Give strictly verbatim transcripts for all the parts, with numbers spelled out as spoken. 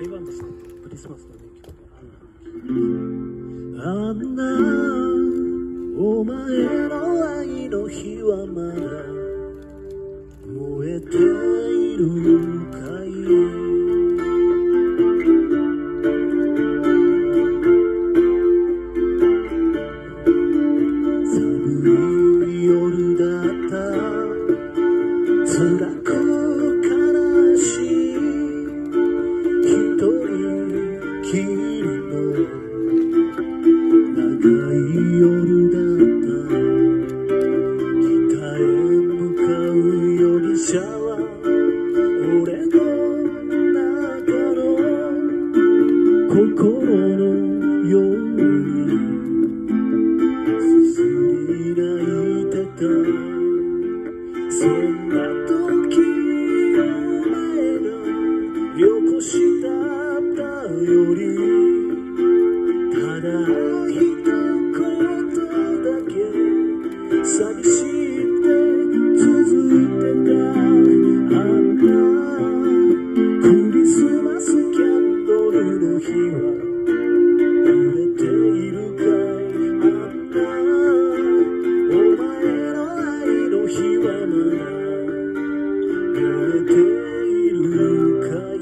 甲斐バンドさんクリスマスの名曲あんなお前の愛の火はまだ燃えているかい。寒い夜だった辛く悲しい一人きりの長い夜だった北へ向かう容疑者は俺の中の心のようにすすり泣いてた。そんな時お前がよこしたったよりただ一言だけ寂しいって続いてた。あんなクリスマスキャンドルの火は揺れているかい。あんなお前の愛の火はまだ揺れているかい。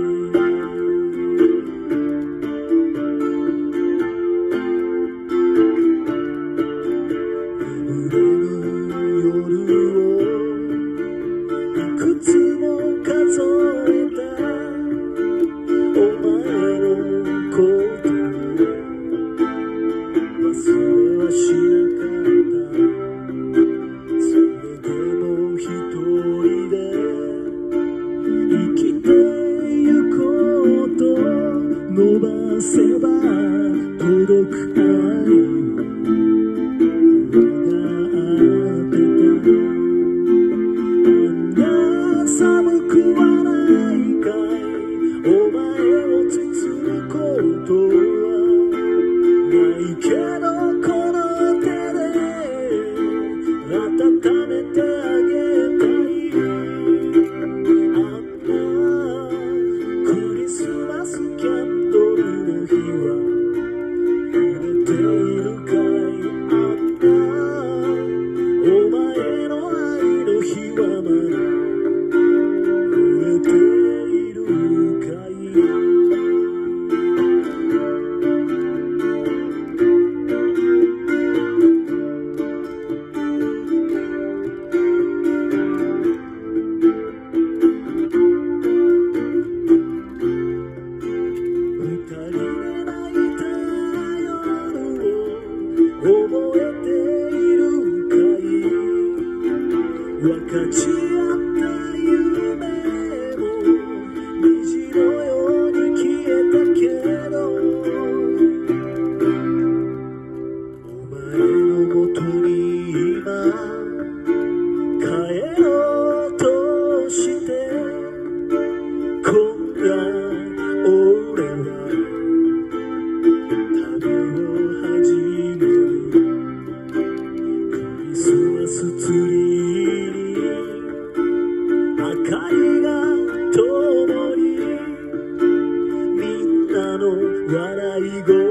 伸ばせば届く愛があってた。あんな寒くはないかい。お前を包むことはないけどこの手で温めてあげたい。あんなクリスマスキャンドルの火は揺れているかい。あんなお前の愛の火はまだ揺れているかい。二人で泣いた夜を覚えているかい。分かち合った夢も虹のように消えたけどお前のもとに今帰ろうとして今夜俺は旅を始める。クリスマスツリーに明かりが灯りみんなの笑い声